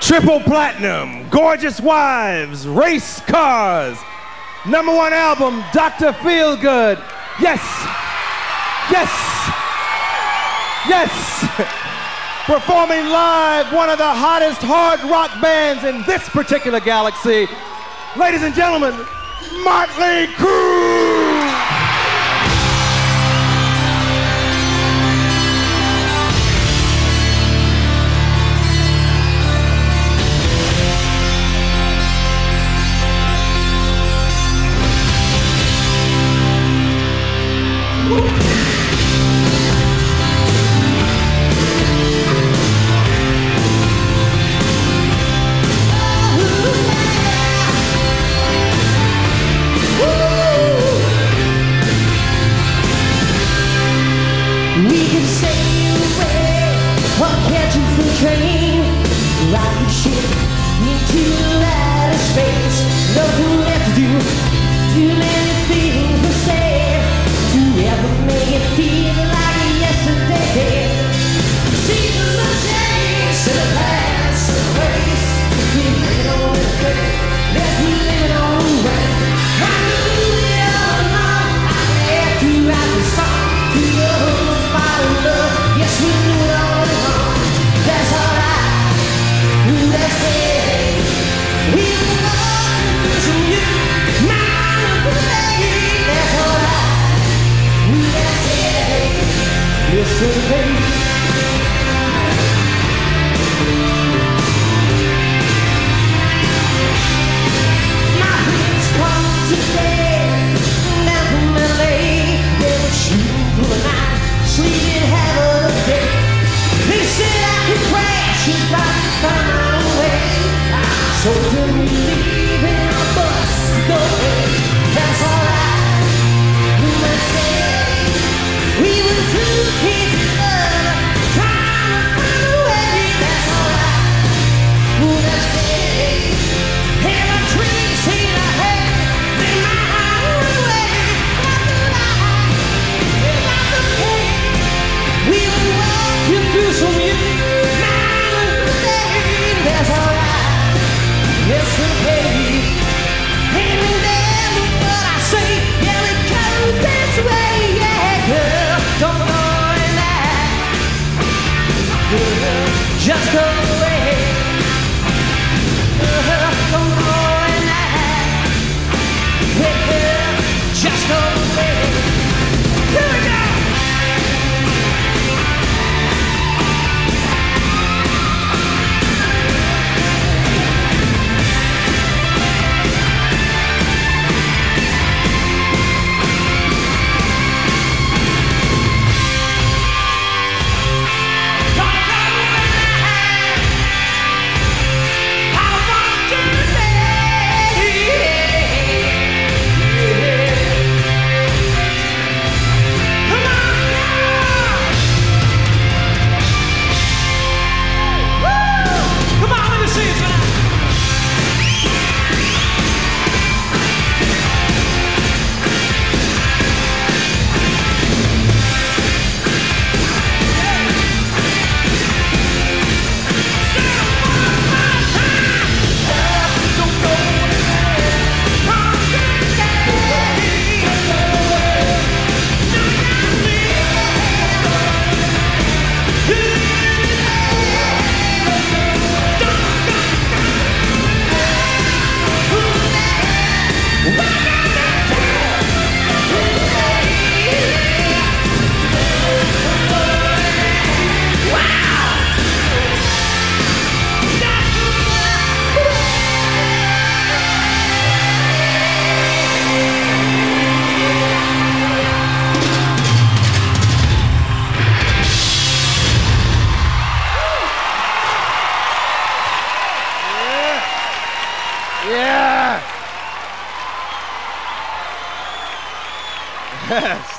Triple platinum, Gorgeous Wives, Race Cars, #1 album, Dr. Feelgood. Yes, yes, yes. Performing live, one of the hottest hard rock bands in this particular galaxy. Ladies and gentlemen, Motley Crue. We can sail away or catch a train, rocket ship into outer space. Nothing left to do, too many things to say, to ever make it feel like yesterday. Seasons have changed, and the past is a race. Keep living on the way, let's be living on the way. I knew it all along, I had to write the song to you. Yes, we knew it all along. That's alright. That's it. We were walking from you, mind of the that's alright. That's it. Yesterday. My friends come today down from LA. They were shooting through the night, sleeping having a day. They said I could crash if I could find my way. So till we leave in our bus to go away. That's alright. We must say we were two kids in love, trying to find a way. That's alright. Let's say and a tree said I had they might run away. That's alright. We will walk you through some years, that's alright. Yes, okay. Ain't never what I say. Yeah, it goes this way. Yeah, girl, don't go in that. Girl, just go away. Girl, don't go in that. Yeah, girl, just go away. Here we go. Yes.